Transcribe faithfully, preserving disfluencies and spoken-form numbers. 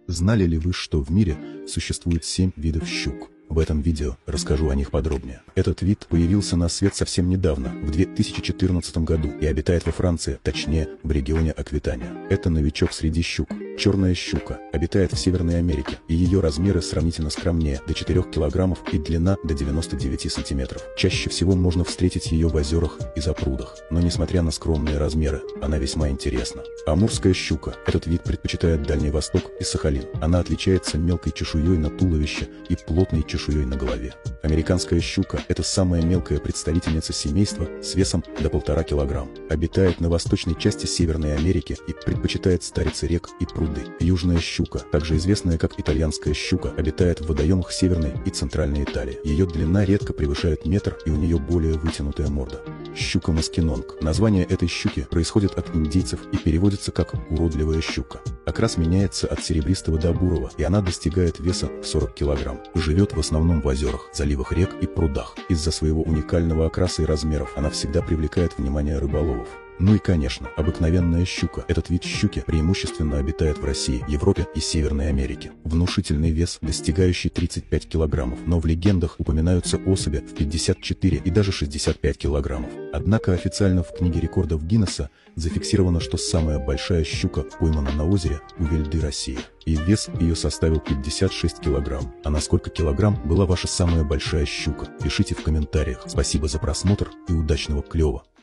Знали ли вы, что в мире существует семь видов щук? В этом видео расскажу о них подробнее. Этот вид появился на свет совсем недавно, в две тысячи четырнадцатом году, и обитает во Франции, точнее, в регионе Аквитания. Это новичок среди щук. Черная щука обитает в Северной Америке, и ее размеры сравнительно скромнее, до четырёх килограммов, и длина до девяноста девяти сантиметров. Чаще всего можно встретить ее в озерах и запрудах, но несмотря на скромные размеры, она весьма интересна. Амурская щука. Этот вид предпочитает Дальний Восток и Сахалин. Она отличается мелкой чешуей на туловище и плотной чешуей на голове. Американская щука – это самая мелкая представительница семейства с весом до полтора килограмм. Обитает на восточной части Северной Америки и предпочитает старицы рек и пруды. Южная щука, также известная как итальянская щука, обитает в водоемах Северной и Центральной Италии. Ее длина редко превышает метр, и у нее более вытянутая морда. Щука-маскинонг. Название этой щуки происходит от индейцев и переводится как «уродливая щука». Окрас меняется от серебристого до бурого, и она достигает веса в сорок килограмм. Живет в основном в озерах, заливах рек и прудах. Из-за своего уникального окраса и размеров она всегда привлекает внимание рыболовов. Ну и, конечно, обыкновенная щука. Этот вид щуки преимущественно обитает в России, Европе и Северной Америке. Внушительный вес, достигающий тридцати пяти килограммов, но в легендах упоминаются особи в пятьдесят четыре и даже шестьдесят пять килограммов. Однако официально в книге рекордов Гиннесса зафиксировано, что самая большая щука поймана на озере у Вельды, Россия, и вес ее составил пятьдесят шесть килограмм. А на сколько килограмм была ваша самая большая щука? Пишите в комментариях. Спасибо за просмотр и удачного клёва!